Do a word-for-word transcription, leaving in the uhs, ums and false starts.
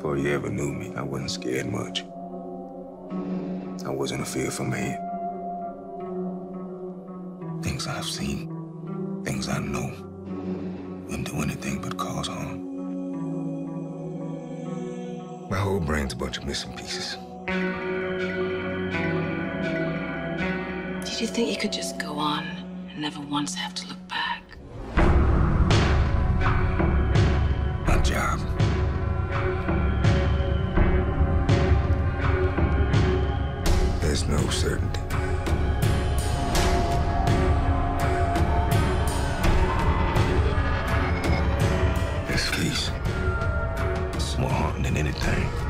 Before you ever knew me, I wasn't scared much. I wasn't a fearful man. Things I've seen, things I know, wouldn't do anything but cause harm. My whole brain's a bunch of missing pieces. Did you think you could just go on and never once have to look back? My job. There's no certainty. This case is more haunting than anything.